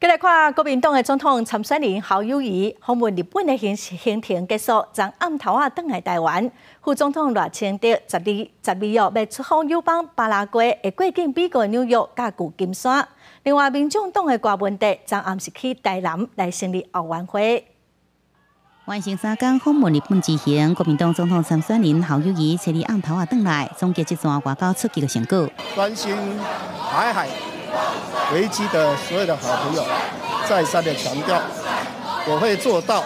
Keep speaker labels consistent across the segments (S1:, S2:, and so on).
S1: 再来看国民党的总统参选人侯友宜访问日本的行程结束，昨暗头仔返来台湾。副总统赖清德12月要出访友邦巴拉圭，会过境美国纽约甲旧金山。另外，民众党的郭文哲昨暗是去台南来成立后援会。
S2: 完成3天访问日本之行，国民党总统参选人侯友宜初日暗头仔返来，总结这段外交出击的成果。
S3: 关心台海危机的所有的好朋友，再三的强调，我会做到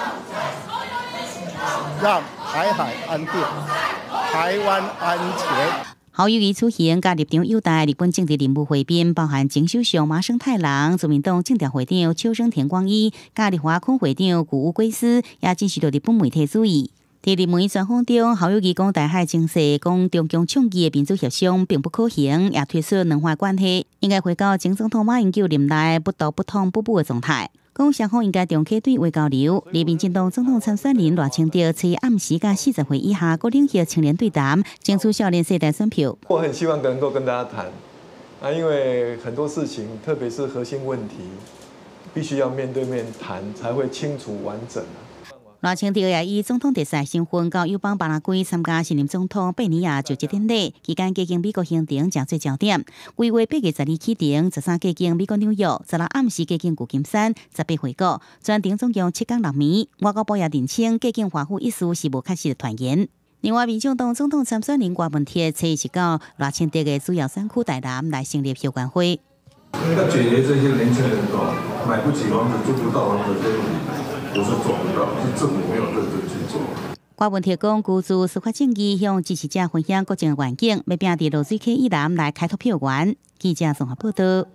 S3: 让台海安定，台湾安全。
S2: 侯友宜出行甲立场友台日本政治人物会宾，包含前首相麻生太郎、自民党政调会长秋生田光一、甲立华空会长古屋圭司，也接受到日本媒体注意。在日媒专访中，侯友宜讲台海情势，讲中共倡议的民主协商并不可行，也推出两岸关系应该回到前总统马英九任内不刀不痛不补的状态。讲双方应该重启对外交流。而民进党总统参选人赖清德初暗时甲40岁以下各领域青年对谈，争取少年世代选票。
S4: 我很希望能够跟大家谈因为很多事情，特别是核心问题，必须要面对面谈，才会清楚完整。
S2: 赖清德也以总统特使身份到友邦巴拉圭参加新任总统贝尼亚就职典礼，期间加经美国行程正最焦点。规划8月12日启程，13加经美国纽约，16暗时加经旧金山，18回国，全程总共7天6暝。外交部也澄清，加经华府一事是无确实的传言。另外，民进党总统参选人郭文哲初是到赖清德的主要选区台南来成立后援会。
S5: 要解决这些年轻人买不起房子、租不到房子这些问题。不是做不到，是政府没有认真去做。
S2: 郭文哲讲，居住司法正义，向支持者分享各种环境，要拼伫落水溪以南来开拓票源。记者综合报道。